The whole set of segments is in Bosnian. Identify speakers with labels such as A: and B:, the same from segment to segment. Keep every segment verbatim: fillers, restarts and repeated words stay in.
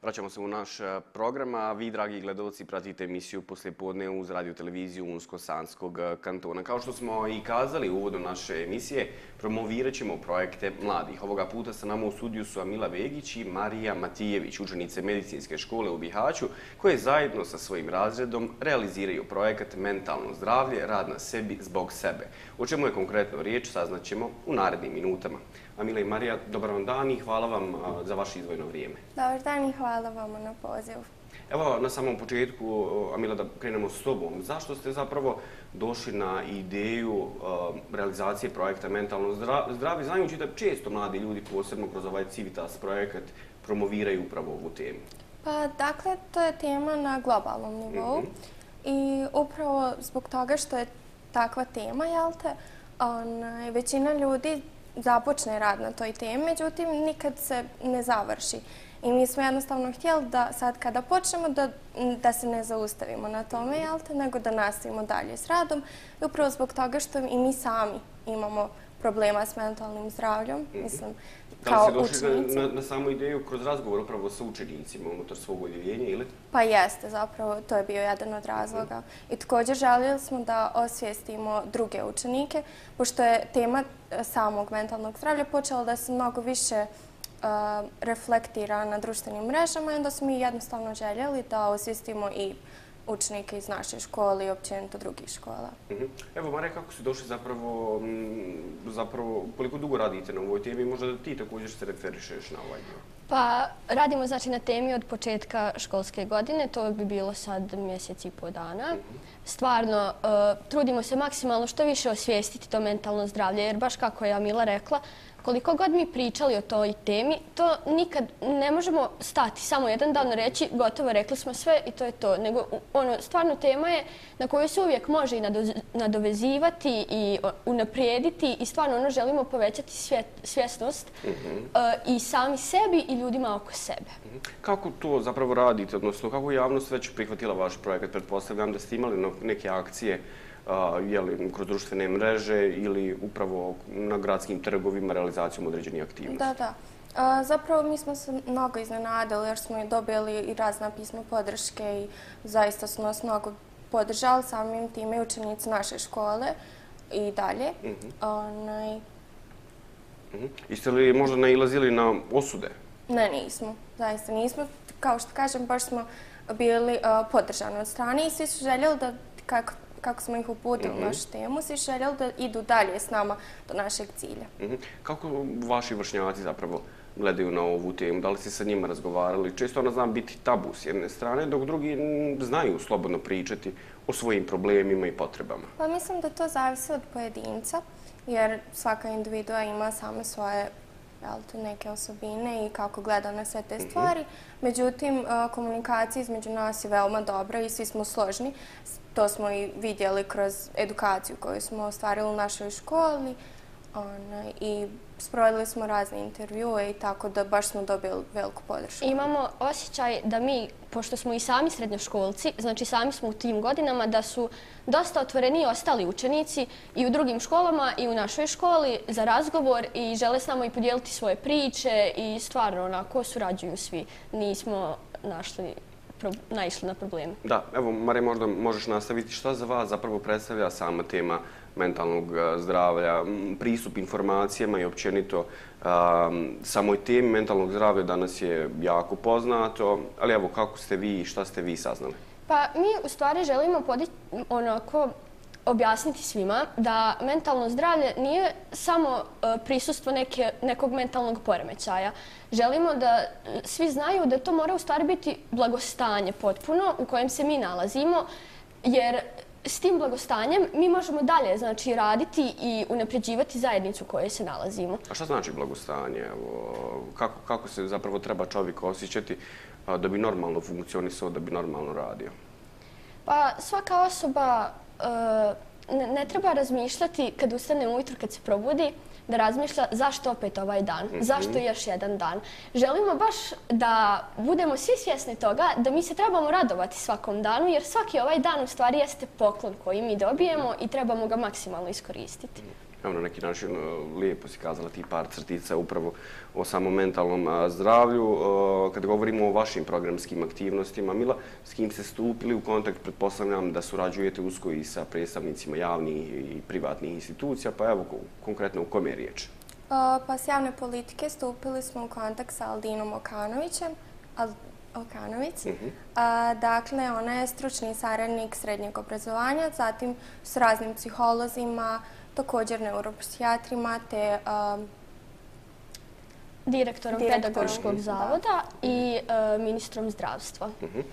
A: Vraćamo se u naš program, a vi, dragi gledalci, pratite emisiju Poslijepodne uz radio televiziju Unsko-Sanskog kantona. Kao što smo i kazali u uvodu naše emisije, promovirat ćemo projekte mladih. Ovoga puta sa nama u studiju su Amila Vegić i Marija Matijević, učenice medicinske škole u Bihaću, koje zajedno sa svojim razredom realiziraju projekat Mentalno zdravlje, rad na sebi zbog sebe. O čemu je konkretno riječ, saznaćemo u narednim minutama. Amila i Marija, dobar vam dan i hvala vam za vaše izdvojeno vrijeme.
B: Dobar dan i hvala vama na pozivu.
A: Evo, na samom početku, Amila, da krenemo s tobom. Zašto ste zapravo došli na ideju realizacije projekta Mentalno zdravlje, znajući da često mladi ljudi, posebno kroz ovaj Civitas projekat, promoviraju upravo ovu temu?
B: Pa, dakle, to je tema na globalnom nivou i upravo zbog toga što je takva tema, jel te, većina ljudi započne rad na toj temi, međutim nikad se ne završi. I mi smo jednostavno htjeli da sad kada počnemo da se ne zaustavimo na tome, jel te, nego da nastavimo dalje s radom. I upravo zbog toga što i mi sami imamo problema s mentalnim zdravljom, mislim, kao učenici.
A: Da li ste došli na samu ideju kroz razgovor upravo sa učenicima unutar svog odjeljenja ili?
B: Pa jeste, zapravo, to je bio jedan od razloga. I također željeli smo da osvijestimo druge učenike, pošto je tema samog mentalnog zdravlja počela da se mnogo više reflektira na društvenim mrežama i onda smo mi jednostavno željeli da osvijestimo i učenike iz naše škole i općenito drugih škola.
A: Evo, Marija, kako ste došli zapravo, zapravo, koliko dugo radite na ovoj temi? Možda da ti također se referišeš na ovaj dio.
C: Pa, radimo znači na temi od početka školske godine, to bi bilo sad mjesec i po dana. Stvarno, trudimo se maksimalno što više osvijestiti to mentalno zdravlje, jer baš kako je Amila rekla, koliko god mi pričali o toj temi, to nikad ne možemo stati. Samo jedan dan reći, gotovo, rekli smo sve i to je to. Nego, ono, stvarno tema je na koju se uvijek može i nadovezivati i unaprijediti i stvarno ono želimo povećati svjesnost i sami sebi i ljudima oko sebe.
A: Kako to zapravo radite, odnosno kako je javnost već prihvatila vaš projekat? Pretpostavljam da ste imali neke akcije kroz društvene mreže ili upravo na gradskim trgovima realizacijom određenih aktivnosti?
B: Da, da. Zapravo mi smo se mnogo iznenadili jer smo dobili i razna pisma podrške i zaista su nas mnogo podržali, samim time i učenici naše škole i dalje.
A: Jeste li možda nailazili na osude?
B: Ne, nismo. Zaista nismo. Kao što kažem, baš smo bili podržani od strane i svi su željeli da, kako kako smo ih uputili u našu temu, svi željeli da idu dalje s nama do našeg cilja.
A: Kako vaši vršnjaci zapravo gledaju na ovu temu? Da li ste sa njima razgovarali? Često ona zna biti tabu s jedne strane, dok drugi znaju slobodno pričati o svojim problemima i potrebama.
B: Pa mislim da to zavisi od pojedinca, jer svaka individua ima same svoje neke osobine i kako gleda na sve te stvari. Međutim, komunikacija između nas je veoma dobra i svi smo složni. To smo i vidjeli kroz edukaciju koju smo ostvarili u našoj školi i sprovodili smo razne intervjue i tako da baš smo dobili veliku podršku.
C: Imamo osjećaj da mi, pošto smo i sami srednjoškolci, znači sami smo u tim godinama, da su dosta otvoreni ostali učenici i u drugim školama i u našoj školi za razgovor i žele s nama i podijeliti svoje priče i stvarno onako surađuju svi. Nismo našli naišli na probleme.
A: Da, evo, Marija, možda možeš nastaviti. Šta za vas zapravo predstavlja sama tema mentalnog zdravlja, pristup informacijama i općenito samoj temi mentalnog zdravlja danas je jako poznato, ali evo, kako ste vi i šta ste vi saznali?
C: Pa mi u stvari želimo onako objasniti svima da mentalno zdravlje nije samo prisustvo nekog mentalnog poremećaja. Želimo da svi znaju da to mora u stvari biti blagostanje potpuno u kojem se mi nalazimo, jer s tim blagostanjem mi možemo dalje znači raditi i unapređivati zajednicu u kojoj se nalazimo.
A: A šta znači blagostanje? Kako, kako se zapravo treba čovjek osjećati da bi normalno funkcionisao, da bi normalno radio?
C: Pa svaka osoba ne treba razmišljati kad ustane ujutro, kad se probudi, da razmišlja zašto opet ovaj dan, zašto još jedan dan. Želimo baš da budemo svi svjesni toga da mi se trebamo radovati svakom danu, jer svaki ovaj dan u stvari jeste poklon koji mi dobijemo i trebamo ga maksimalno iskoristiti.
A: Evo, na neki način lijepo si kazala ti par crtica upravo o samom mentalnom zdravlju. Kad govorimo o vašim programskim aktivnostima, Mila, s kim ste stupili u kontakt? Pretpostavljam da surađujete usko i sa predstavnicima javnih i privatnih institucija, pa evo, konkretno u kom je riječ?
B: Pa s javne politike stupili smo u kontakt sa Aldinom Okanovićem, Okanović. Dakle, ona je stručni saradnik srednjeg obrazovanja, zatim s raznim psiholozima, također neuropsihijatrima te
C: direktorom pedagoškog zavoda i ministrom zdravstva.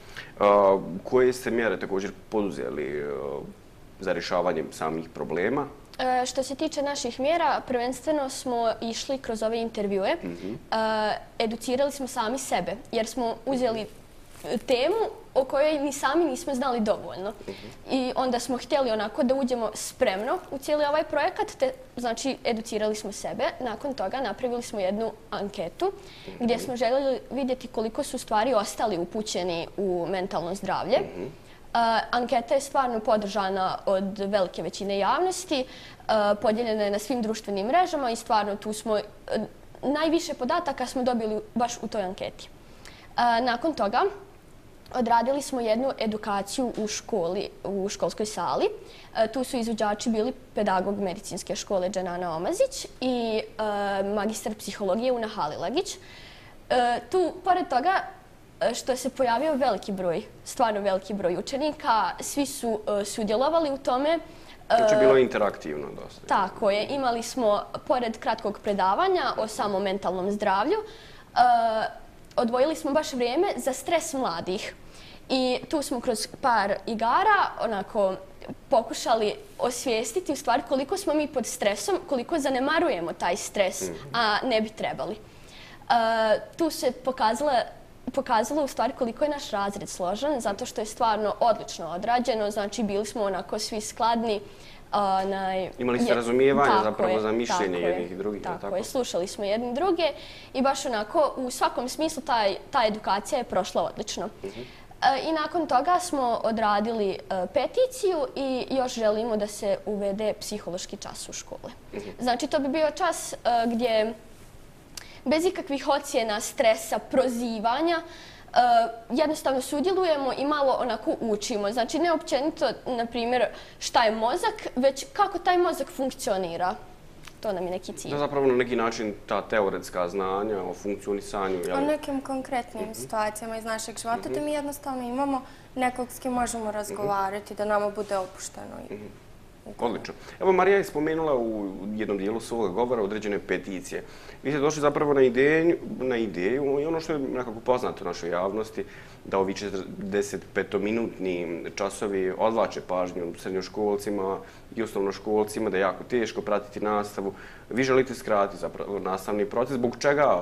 A: Koje ste mjere također poduzeli za rješavanje samih problema?
C: Što se tiče naših mjera, prvenstveno smo išli kroz ove intervjue. Educirali smo sami sebe jer smo uzeli temu o kojoj ni sami nismo znali dovoljno. I onda smo htjeli onako da uđemo spremno u cijeli ovaj projekat, te znači educirali smo sebe. Nakon toga napravili smo jednu anketu gdje smo željeli vidjeti koliko su stvari ostali upućeni u mentalno zdravlje. Anketa je stvarno podržana od velike većine javnosti, podijeljena je na svim društvenim mrežama i stvarno tu smo, najviše podataka smo dobili baš u toj anketi. Nakon toga odradili smo jednu edukaciju u školi, u školskoj sali. Tu su izvođači bili pedagog medicinske škole Dženana Omazić i magistar psihologije Una Halilagić. Tu, pored toga, što se pojavio veliki broj, stvarno veliki broj učenika, svi su sudjelovali u tome.
A: Znači, bilo je interaktivno dosta.
C: Tako je. Imali smo, pored kratkog predavanja o samom mentalnom zdravlju, odvojili smo baš vrijeme za stres mladih. I tu smo kroz par igara onako pokušali osvijestiti u stvari koliko smo mi pod stresom, koliko zanemarujemo taj stres, a ne bi trebali. Tu se pokazala pokazalo u stvari koliko je naš razred složen, zato što je stvarno odlično odrađeno, znači bili smo onako svi skladni.
A: Imali ste razumijevanje zapravo za mišljenje jednih i drugih.
C: Tako je, slušali smo jedni druge i baš onako u svakom smislu ta edukacija je prošla odlično. I nakon toga smo odradili peticiju i još želimo da se uvede psihološki čas u škole. Znači to bi bio čas gdje bez ikakvih ocjena, stresa, prozivanja, jednostavno sudjelujemo i malo onako učimo. Znači ne općenito, na primjer, šta je mozak, već kako taj mozak funkcionira. To nam je neki cilj.
A: Da, zapravo na neki način ta teoretska znanja o funkcionisanju.
B: O nekim konkretnim situacijama iz našeg života, da mi jednostavno imamo nekog s kim možemo razgovarati, da nama bude opušteno.
A: Odlično. Evo, Marija je spomenula u jednom dijelu svoga govora određene peticije. Vi ste došli zapravo na ideju, na ideju i ono što je nekako poznato u našoj javnosti, da ovi četrdesetpetominutni časovi odvlače pažnju srednjoškolcima i osnovnoškolcima, da je jako teško pratiti nastavu. Vi želite skratiti zapravo nastavni proces. Zbog čega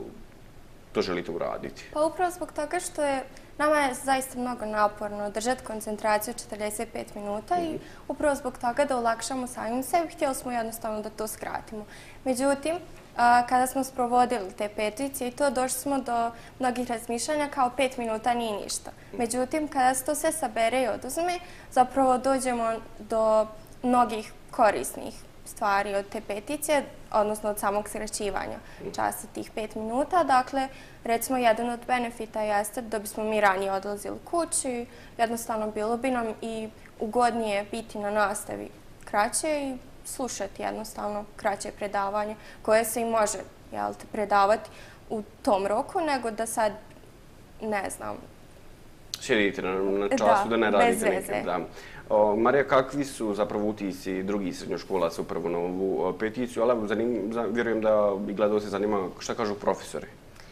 A: to želite uraditi?
B: Pa upravo zbog toga što je nama je zaista mnogo naporno držati koncentraciju četrdeset pet minuta i upravo zbog toga da olakšamo samim sebi, htjeli smo jednostavno da to skratimo. Međutim, kada smo sprovodili te peticije i to, došli smo do mnogih razmišljanja kao pet minuta nije ništa. Međutim, kada se to sve sabere i oduzme, zapravo dođemo do mnogih korisnih stvari od te peticije, odnosno od samog skraćivanja časa tih pet minuta. Dakle, recimo, jedan od benefita jeste da bismo mi ranije odlazili kući, jednostavno bilo bi nam i ugodnije biti na nastavi kraće i slušati jednostavno kraće predavanje koje se i može predavati u tom roku, nego da sad, ne znam...
A: Sjedite na času da ne radite neke. Marija, kakvi su zapravo utisci drugih srednjoškolaca upravo na ovu peticiju, ali vjerujem da i gledalce zanima šta kažu profesori.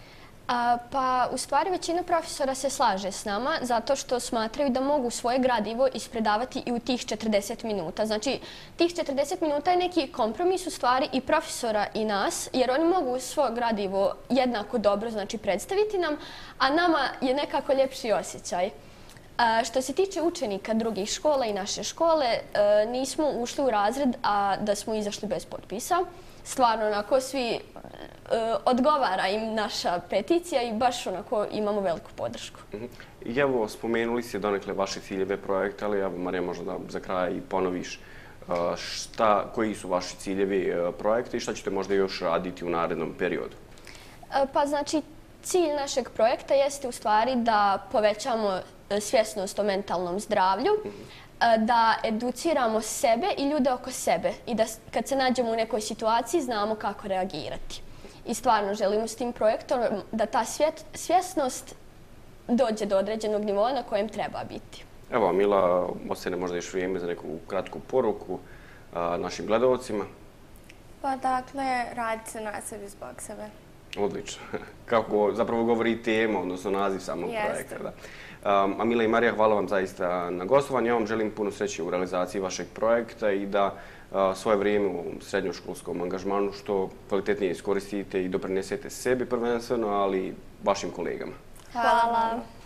C: Pa, u stvari, većina profesora se slaže s nama zato što smatraju da mogu svoje gradivo ispredavati i u tih četrdeset minuta. Znači, tih četrdeset minuta je neki kompromis u stvari i profesora i nas, jer oni mogu svoje gradivo jednako dobro predstaviti nam, a nama je nekako ljepši osjećaj. Što se tiče učenika drugih škola i naše škole, nismo ušli u razred, a da smo izašli bez potpisa. Stvarno, onako, svi odgovara im naša peticija i baš onako imamo veliku podršku.
A: I evo, spomenuli ste donekle vaše ciljeve projekta, ali evo, Marija, možda da za kraj i ponoviš Šta, koji su vaši ciljevi projekta i šta ćete možda još raditi u narednom periodu?
C: Pa znači, cilj našeg projekta jeste u stvari da povećamo svjesnost o mentalnom zdravlju, da educiramo sebe i ljude oko sebe i da kad se nađemo u nekoj situaciji znamo kako reagirati. I stvarno želimo s tim projektom da ta svjesnost dođe do određenog nivoa na kojem treba biti.
A: Evo, Mila, ostane možda još vrijeme za neku kratku poruku našim gledalcima.
B: Pa dakle, radi se na sebi zbog sebe.
A: Odlično. Kako zapravo govori tema, odnosno naziv samog projekta. A Mila i Marija, hvala vam zaista na gostovanju. Ja vam želim puno sreće u realizaciji vašeg projekta i da svoje vrijeme u srednjoškolskom angažmanu što kvalitetnije iskoristite i doprinesete sebi prvenstveno, ali i vašim kolegama.
C: Hvala.